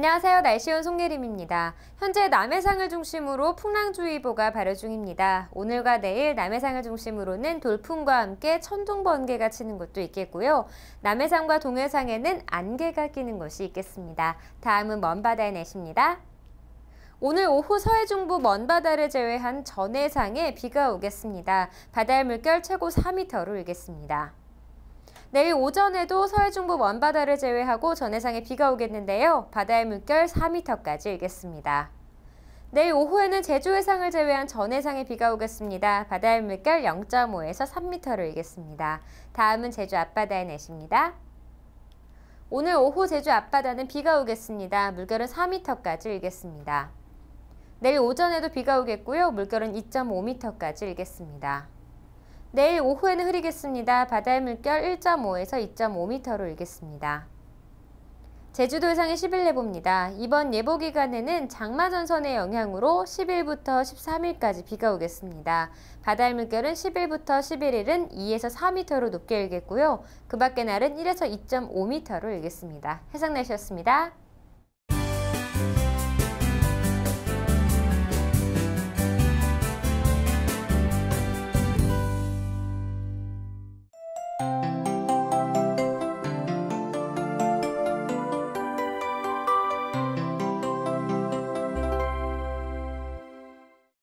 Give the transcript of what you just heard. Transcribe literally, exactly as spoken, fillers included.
안녕하세요. 날씨온 송예림입니다. 현재 남해상을 중심으로 풍랑주의보가 발효 중입니다. 오늘과 내일 남해상을 중심으로는 돌풍과 함께 천둥, 번개가 치는 곳도 있겠고요. 남해상과 동해상에는 안개가 끼는 곳이 있겠습니다. 다음은 먼바다의 날씨입니다. 오늘 오후 서해중부 먼바다를 제외한 전해상에 비가 오겠습니다. 바다의 물결 최고 사 미터로 일겠습니다. 내일 오전에도 서해중부 먼바다를 제외하고 전해상에 비가 오겠는데요. 바다의 물결 사 미터까지 일겠습니다. 내일 오후에는 제주 해상을 제외한 전해상에 비가 오겠습니다. 바다의 물결 영 점 오에서 삼 미터로 일겠습니다. 다음은 제주 앞바다의 날씨입니다. 오늘 오후 제주 앞바다는 비가 오겠습니다. 물결은 사 미터까지 일겠습니다. 내일 오전에도 비가 오겠고요. 물결은 이 점 오 미터까지 일겠습니다. 내일 오후에는 흐리겠습니다. 바다의 물결 일 점 오에서 이 점 오 미터로 일겠습니다. 제주도 해상의 십 일 예보입니다. 이번 예보 기간에는 장마전선의 영향으로 십 일부터 십삼 일까지 비가 오겠습니다. 바다의 물결은 십 일부터 십일 일은 이에서 사 미터로 높게 일겠고요. 그 밖의 날은 일에서 이 점 오 미터로 일겠습니다. 해상 날씨였습니다.